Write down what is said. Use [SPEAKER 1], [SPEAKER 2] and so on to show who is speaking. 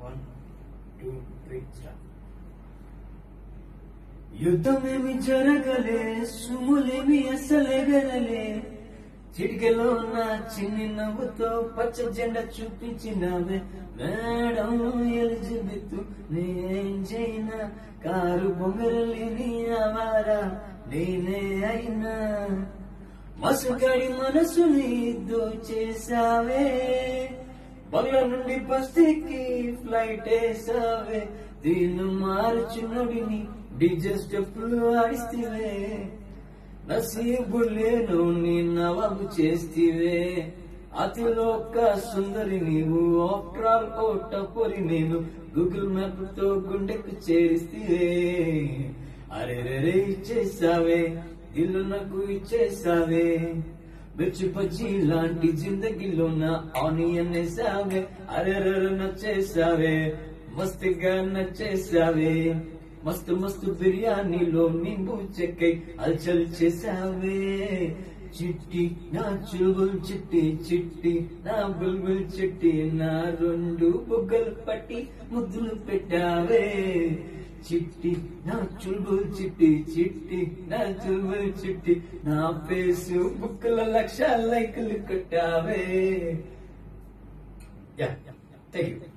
[SPEAKER 1] 1, 2, 3 start. యుద్ధమేమి జరగలే, సుములేమి అసలెగరలే, చిటికెలో నా చిన్ని నవ్వుతో పచ్చ జెండా చూపించినవే మేడం ఎలిజబెత్. నేనేం చేయనా, కారు బొంగరలేని ఆవారా నేనే అయినా. మసగాడి మనసుని దోచేసావే, బంగ్లా నుండి బస్తీకి ఫ్లైట్ వేసావే. దీన్ని మార్చునడిని డీజే స్టెప్పులు ఆడిస్తేవే, నసీబులేను నీ నవాబు చేస్తేవే. అతిలోక సుందరి నీవు, ఆఫ్టర్ ఆల్ ఓ టపోరి నేను. గూగుల్ మ్యాప్ తో గుండెకు చేరిస్తేవే. అరే రే ఇచ్చేసావే, ఇల్లు నాకు ఇచ్చేసావే. మిర్చి బజ్జీ లాంటి జిందగీలో నా ఆనియన్ వేసావే. అరే నచ్చేసావే, మస్తుగా నచ్చేసావే. మస్తు మస్తు బిర్యానీలో నింబు చెక్కై అల్చల్ చేసావే. చిట్టి నా చుల్బుల్ చిట్టి, చిట్టి నా బుల్బుల్ చిట్టి, నా రెండు బుగ్గలు పట్టి ముద్దులు పెట్టావే. చిట్టి నా చుల్బుల్ చిట్టి, చిట్టి నా చుల్బుల్ చిట్టి, నా ఫేసు బుక్కుల 1,00,000 లైకులు కొట్టావే. Thank you.